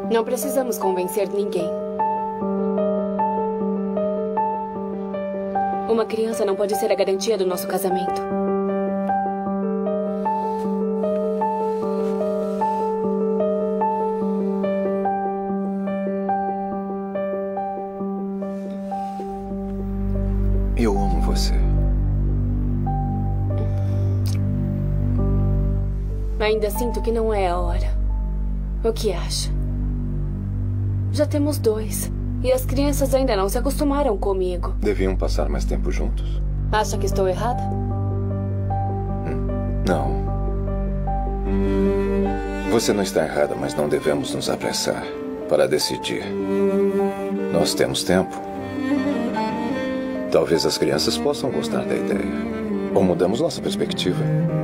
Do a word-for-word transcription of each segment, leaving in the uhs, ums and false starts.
Não precisamos convencer ninguém. Uma criança não pode ser a garantia do nosso casamento. Eu amo você. Ainda sinto que não é a hora. O que acha? Já temos dois. E as crianças ainda não se acostumaram comigo. Deviam passar mais tempo juntos? Acha que estou errada? Hum, não. Você não está errada, mas não devemos nos apressar para decidir. Nós temos tempo. Talvez as crianças possam gostar da ideia. Ou mudamos nossa perspectiva.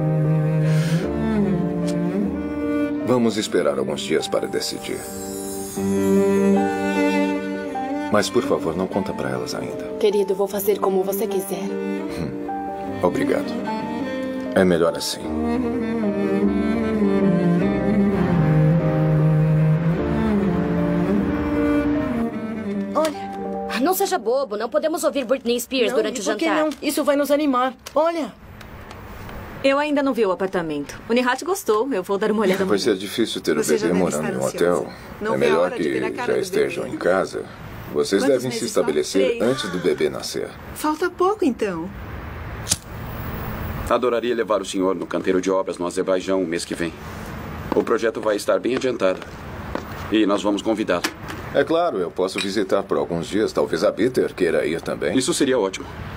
Vamos esperar alguns dias para decidir. Mas, por favor, não conta para elas ainda. Querido, vou fazer como você quiser. Hum, obrigado. É melhor assim. Olha, não seja bobo. Não podemos ouvir Britney Spears não, durante o por que jantar. não? Isso vai nos animar. Olha. Eu ainda não vi o apartamento. O Nihat gostou. Eu vou dar uma olhada. Vai ser difícil ter o Você já bebê deve morando estar em um ansiosa. hotel. Não É vê a melhor hora de ver a que cara já do estejam bebê. em casa. Vocês Quantos devem se meses são? estabelecer Três. antes do bebê nascer. Falta pouco, então. Adoraria levar o senhor no canteiro de obras no Azerbaijão o mês que vem. O projeto vai estar bem adiantado. E nós vamos convidá-lo. É claro, eu posso visitar por alguns dias. Talvez a Bitter queira ir também. Isso seria ótimo.